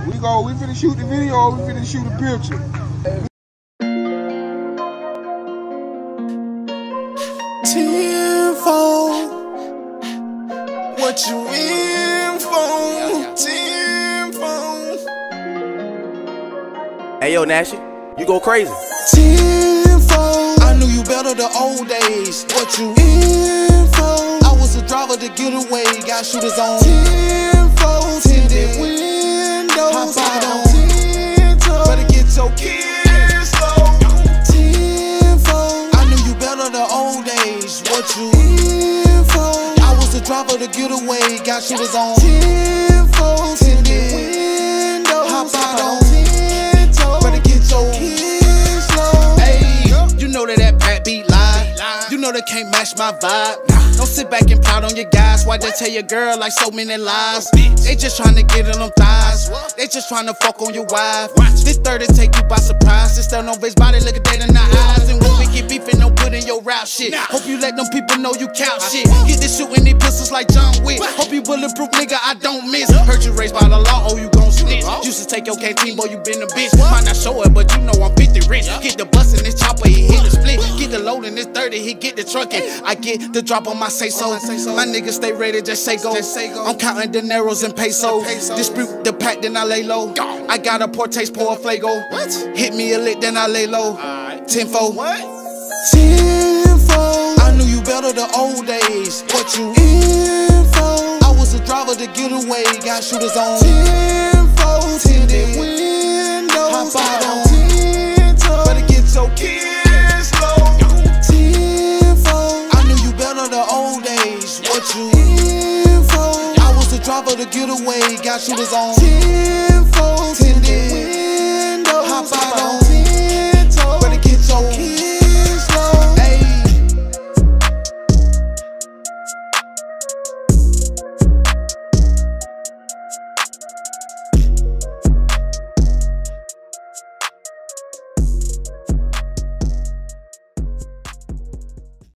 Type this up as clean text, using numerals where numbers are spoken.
We finna shoot the video, or we finna shoot a picture. Tenfold, what you in for? Tenfold. Hey yo, Nashy, you go crazy. Tenfold, I knew you better the old days. What you in for? I was a driver to get away, got shooters on. Tenfold, tinted windows, hop out on 10 toes. Better get your kids slow. Tenfold, I knew you better the old days. What you in for? I was a driver to get away, got shooters on. Tenfold, tinted windows, hop out on 10 toes. Better get your kids slow. Hey, you know that Pat beat live. You know they can't match my vibe. Don't sit back and pout on your guys. Why they tell your girl like so many lies? They just tryna get in them thighs. They just tryna fuck on your wife. This 30 take you by surprise. This still no bitch body looking dead in the eyes. And when we get beefing, don't put in your rap shit. Hope you let them people know you count shit. Get this shooting these pistols like John Wick. Hope you bulletproof, nigga, I don't miss. Heard you raised by the law, oh you gon' snitch. Used to take your canteen, boy, you been a bitch. Might not show it, but you know I'm 50 rich. Get the bus in this chopper, he hit the split. Get the load in this 30, he get the truck in. I get the drop on my say-so. My niggas stay ready, just say go. I'm counting dineros and pesos. Dispute the pack, then I lay low. I got a poor taste, pour a flago. Hit me a lick, then I lay low. Tenfold. Tenfold, I knew you better the old days. What you in for? I was a driver to get away, got shooters on. Tenfold, tinted windows, hop out on 10 toes. Better get your kids slow. Tenfold, I knew you better the old days. What you in for? I was a driver to get away, got shooters on.